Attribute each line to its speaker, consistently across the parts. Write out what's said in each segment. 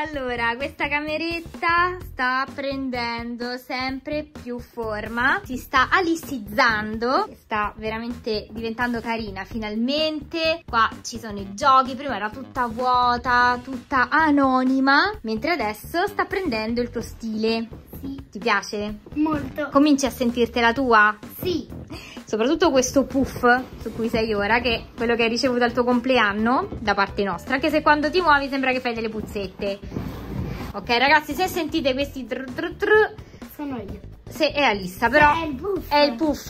Speaker 1: allora questa cameretta sta prendendo sempre più forma, si sta alissizzando, sta veramente diventando carina finalmente. Qua ci sono i giochi, prima era tutta vuota, tutta anonima, mentre adesso sta prendendo il tuo stile.
Speaker 2: Sì.
Speaker 1: Ti piace?
Speaker 2: Molto.
Speaker 1: Cominci a sentirti la tua?
Speaker 2: Sì.
Speaker 1: Soprattutto questo puff su cui sei ora, che è quello che hai ricevuto al tuo compleanno da parte nostra, anche se quando ti muovi sembra che fai delle puzzette. Ok ragazzi, se sentite questi
Speaker 2: Sono io.
Speaker 1: se è Alissa, però
Speaker 2: è il puff.
Speaker 1: è il puff,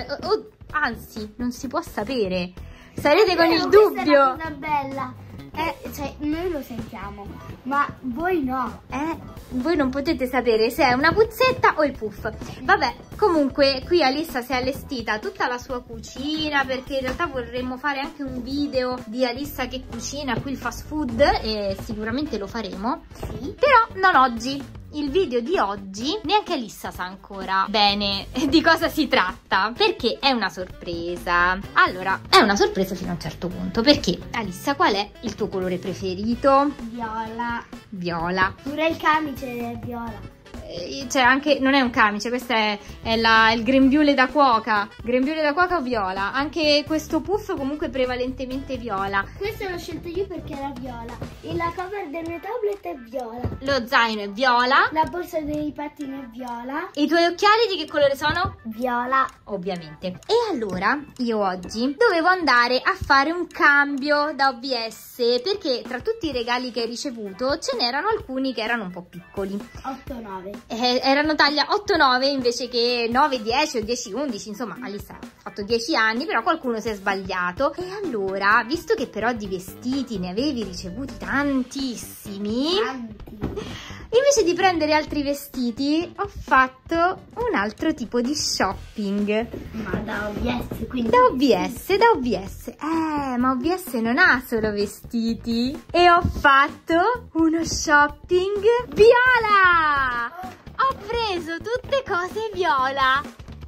Speaker 1: anzi non si può sapere, sarete con il
Speaker 2: Questa è
Speaker 1: dubbio.
Speaker 2: la cosa bella. Cioè, noi lo sentiamo, ma voi no.
Speaker 1: Voi non potete sapere se è una puzzetta o il puff. Vabbè, comunque qui Alissa si è allestita tutta la sua cucina, perché in realtà vorremmo fare anche un video di Alissa che cucina qui il fast food, e sicuramente lo faremo.
Speaker 2: Sì.
Speaker 1: Però non oggi. Il video di oggi neanche Alissa sa ancora bene di cosa si tratta, perché è una sorpresa. Allora, è una sorpresa fino a un certo punto, perché Alissa, qual è il tuo colore preferito?
Speaker 2: Viola.
Speaker 1: Viola.
Speaker 2: Pure il camice è viola.
Speaker 1: Cioè anche, non è un camice, questo è il grembiule da cuoca. Grembiule da cuoca o viola. Anche questo puff comunque prevalentemente viola.
Speaker 2: Questo l'ho scelto io perché era viola. E la cover del mio tablet è viola.
Speaker 1: Lo zaino è viola.
Speaker 2: La borsa dei pattini è viola.
Speaker 1: E i tuoi occhiali di che colore sono?
Speaker 2: Viola.
Speaker 1: Ovviamente. E allora io oggi dovevo andare a fare un cambio da OVS, perché tra tutti i regali che hai ricevuto ce n'erano alcuni che erano un po' piccoli.
Speaker 2: 8-9.
Speaker 1: Erano taglia 8-9 invece che 9-10 o 10-11, insomma Alissa ha fatto 10 anni, però qualcuno si è sbagliato. E allora, visto che però di vestiti ne avevi ricevuti tantissimi, invece di prendere altri vestiti ho fatto un altro tipo di shopping.
Speaker 2: Ma da OVS, quindi.
Speaker 1: Da OVS. Ma OVS non ha solo vestiti. E ho fatto uno shopping viola. Ho preso tutte cose viola.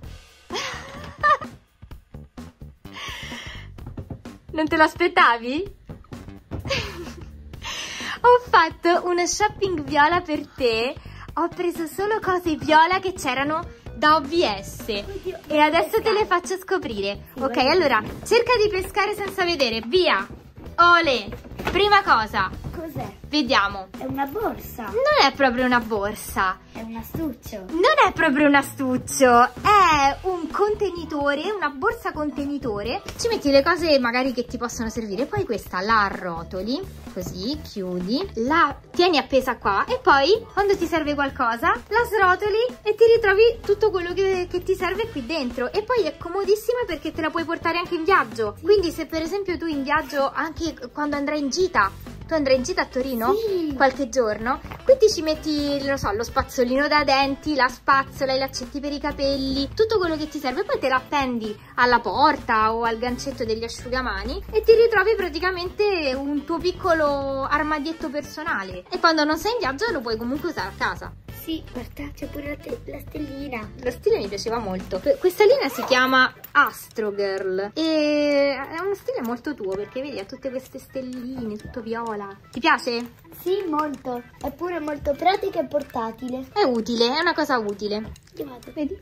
Speaker 1: Non te lo aspettavi? Ho fatto uno shopping viola per te. Ho preso solo cose viola che c'erano da OVS. E adesso te le faccio scoprire. Ok, allora cerca di pescare senza vedere. Via. Olè. Prima cosa.
Speaker 2: Cos'è?
Speaker 1: Vediamo.
Speaker 2: È una borsa.
Speaker 1: Non è proprio una borsa.
Speaker 2: È un astuccio.
Speaker 1: Non è proprio un astuccio, è un contenitore, una borsa contenitore. Ci metti le cose magari che ti possono servire. Poi questa la arrotoli, così, chiudi, la tieni appesa qua e poi quando ti serve qualcosa la srotoli e ti ritrovi tutto quello che ti serve qui dentro. E poi è comodissima perché te la puoi portare anche in viaggio. Quindi se per esempio tu in viaggio, anche quando andrai in gita, tu andrai in gita a Torino?
Speaker 2: Sì.
Speaker 1: Qualche giorno, quindi ci metti, non so, lo spazzolino da denti, la spazzola, i laccetti per i capelli, tutto quello che ti serve, poi te la appendi alla porta o al gancetto degli asciugamani e ti ritrovi praticamente un tuo piccolo armadietto personale. E quando non sei in viaggio lo puoi comunque usare a casa.
Speaker 2: Sì, guarda, c'è pure la stellina.
Speaker 1: Lo stile mi piaceva molto. Questa linea si chiama Astro Girl e è uno stile molto tuo, perché vedi ha tutte queste stelline, tutto viola. Ti piace?
Speaker 2: Sì, molto. È pure molto pratica e portatile.
Speaker 1: È utile, è una cosa utile.
Speaker 2: Io vado.
Speaker 1: Vedi?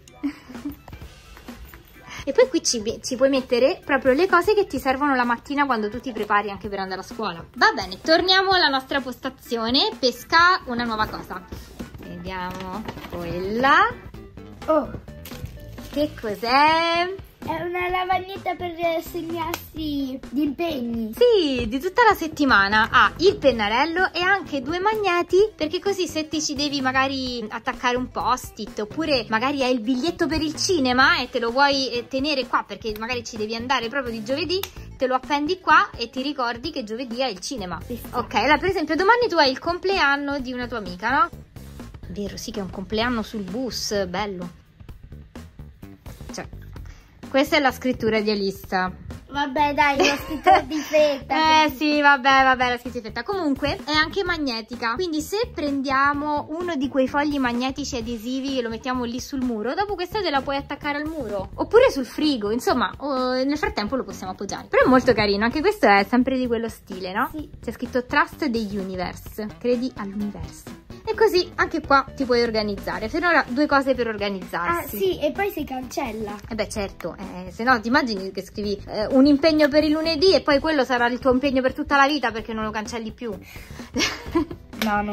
Speaker 1: E poi qui ci puoi mettere proprio le cose che ti servono la mattina quando tu ti prepari anche per andare a scuola. Va bene, torniamo alla nostra postazione. Pesca una nuova cosa. Vediamo quella.
Speaker 2: Oh,
Speaker 1: Che cos'è?
Speaker 2: è una lavagnetta per segnarsi gli impegni.
Speaker 1: Sì, di tutta la settimana. Ha il pennarello e anche 2 magneti, perché così se ti ci devi magari attaccare un post-it, oppure magari hai il biglietto per il cinema e te lo vuoi tenere qua perché magari ci devi andare proprio di giovedì, te lo appendi qua e ti ricordi che giovedì hai il cinema. Ok, allora per esempio domani tu hai il compleanno di una tua amica, no? Vero, sì, che è un compleanno sul bus, bello. Cioè, Questa è la scrittura di Alissa.
Speaker 2: Vabbè, dai, l'ho scritto di fretta.
Speaker 1: Sì, vabbè, l'ho scritto di fretta. Comunque è anche magnetica, quindi se prendiamo uno di quei fogli magnetici adesivi e lo mettiamo lì sul muro, dopo questa te la puoi attaccare al muro oppure sul frigo, insomma, nel frattempo lo possiamo appoggiare. Però è molto carino, anche questo è sempre di quello stile, no?
Speaker 2: Sì.
Speaker 1: C'è scritto Trust the Universe, credi all'universo. E così anche qua ti puoi organizzare. Finora 2 cose per organizzarsi.
Speaker 2: Ah sì, e poi si cancella.
Speaker 1: Eh beh certo, se no ti immagini che scrivi un impegno per il lunedì e poi quello sarà il tuo impegno per tutta la vita perché non lo cancelli più.
Speaker 2: No,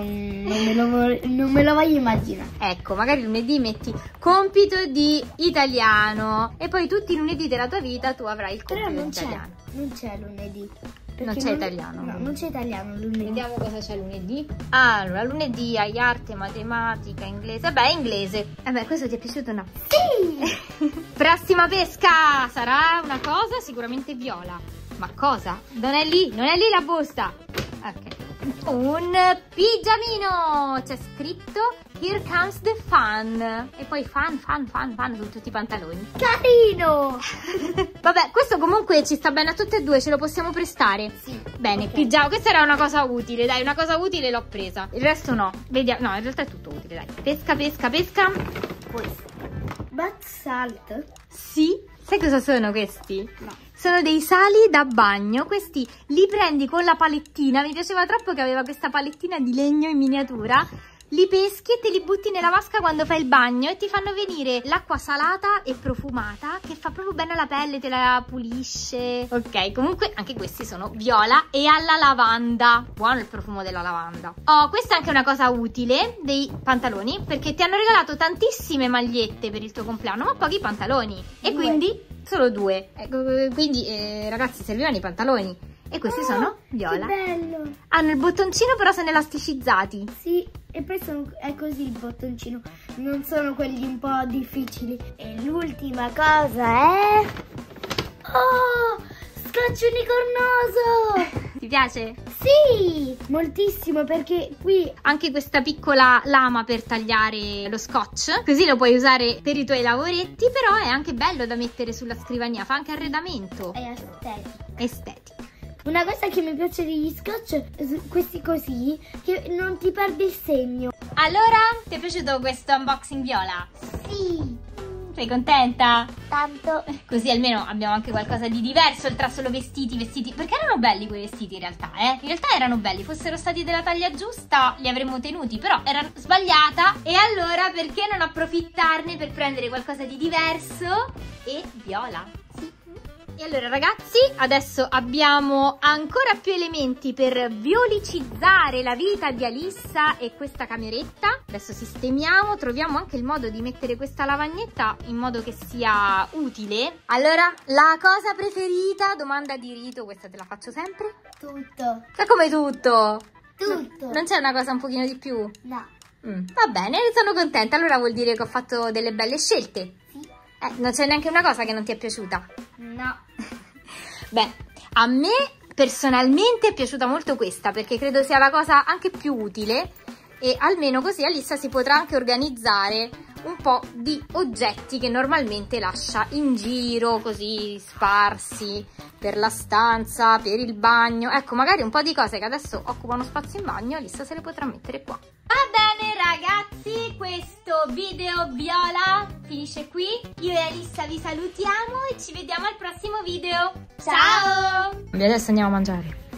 Speaker 2: non me lo voglio immaginare.
Speaker 1: Ecco, magari lunedì metti compito di italiano e poi tutti i lunedì della tua vita tu avrai il compito di italiano.
Speaker 2: Non c'è lunedì.
Speaker 1: Non c'è italiano.
Speaker 2: No, non c'è italiano lunedì.
Speaker 1: Vediamo cosa c'è lunedì. Allora, lunedì hai arte, matematica, inglese. Beh, inglese. Beh, questo ti è piaciuto o no?
Speaker 2: Sì!
Speaker 1: Prossima pesca! Sarà una cosa sicuramente viola. Ma cosa? Non è lì la busta. Ok. Un pigiamino! C'è scritto Here comes the fun. E poi fun su tutti i pantaloni.
Speaker 2: Carino!
Speaker 1: Vabbè, questo comunque ci sta bene a tutte e due, ce lo possiamo prestare.
Speaker 2: Sì.
Speaker 1: Bene,
Speaker 2: Okay.
Speaker 1: pigiama. Questa era una cosa utile, dai, una cosa utile l'ho presa. Il resto no. Vediamo. No, in realtà è tutto utile, dai. Pesca.
Speaker 2: Questo. Bath salt?
Speaker 1: Sì. Sai cosa sono questi?
Speaker 2: No.
Speaker 1: Sono dei sali da bagno, questi li prendi con la palettina, mi piaceva troppo che aveva questa palettina di legno in miniatura, li peschi e te li butti nella vasca quando fai il bagno e ti fanno venire l'acqua salata e profumata che fa proprio bene alla pelle, te la pulisce. Ok, comunque anche questi sono viola e alla lavanda, buono il profumo della lavanda. Oh, questa è anche una cosa utile dei pantaloni perché ti hanno regalato tantissime magliette per il tuo compleanno ma pochi pantaloni e quindi solo 2, quindi ragazzi servivano i pantaloni e questi sono viola.
Speaker 2: Che bello!
Speaker 1: Hanno il bottoncino però sono elasticizzati.
Speaker 2: Sì, e poi è così il bottoncino, non sono quelli un po' difficili. E l'ultima cosa è... Oh! Scotch unicornoso!
Speaker 1: Ti piace?
Speaker 2: Sì! Moltissimo perché qui...
Speaker 1: Anche questa piccola lama per tagliare lo scotch, così lo puoi usare per i tuoi lavoretti, però è anche bello da mettere sulla scrivania, fa anche arredamento.
Speaker 2: È
Speaker 1: Estetico.
Speaker 2: Una cosa che mi piace degli scotch, questi così, che non ti perde il segno.
Speaker 1: Allora, ti è piaciuto questo unboxing viola?
Speaker 2: Sì!
Speaker 1: Sei contenta?
Speaker 2: Tanto.
Speaker 1: Così almeno abbiamo anche qualcosa di diverso, oltre a solo vestiti, perché erano belli quei vestiti in realtà, In realtà erano belli, fossero stati della taglia giusta li avremmo tenuti, però erano sbagliata e allora perché non approfittarne per prendere qualcosa di diverso e viola? Sì. E allora ragazzi, adesso abbiamo ancora più elementi per violicizzare la vita di Alissa e questa cameretta. Adesso sistemiamo, troviamo anche il modo di mettere questa lavagnetta in modo che sia utile. Allora, la cosa preferita, domanda di rito, questa te la faccio sempre.
Speaker 2: Tutto.
Speaker 1: Ma come tutto?
Speaker 2: Tutto.
Speaker 1: Non c'è una cosa un pochino di più?
Speaker 2: No.
Speaker 1: Va bene, sono contenta, allora vuol dire che ho fatto delle belle scelte.
Speaker 2: Sì.
Speaker 1: Non c'è neanche una cosa che non ti è piaciuta?
Speaker 2: No.
Speaker 1: Beh, a me personalmente è piaciuta molto questa perché credo sia la cosa anche più utile e almeno così Alissa si potrà anche organizzare un po' di oggetti che normalmente lascia in giro, così sparsi per la stanza, per il bagno. Ecco, magari un po' di cose che adesso occupano spazio in bagno, Alissa se le potrà mettere qua. Va bene ragazzi, questo video viola finisce qui. Io e Alissa vi salutiamo e ci vediamo al prossimo video. Ciao! E adesso andiamo a mangiare.